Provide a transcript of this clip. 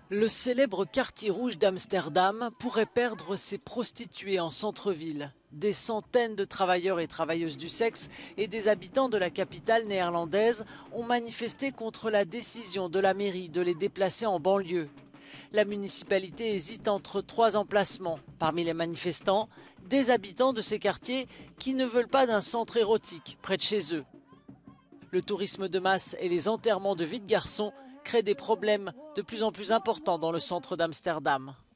Le célèbre quartier rouge d'Amsterdam pourrait perdre ses prostituées en centre-ville. Des centaines de travailleurs et travailleuses du sexe et des habitants de la capitale néerlandaise ont manifesté contre la décision de la mairie de les déplacer en banlieue. La municipalité hésite entre 3 emplacements. Parmi les manifestants, des habitants de ces quartiers qui ne veulent pas d'un centre érotique près de chez eux. Le tourisme de masse et les enterrements de vie de garçons créent des problèmes de plus en plus importants dans le centre d'Amsterdam.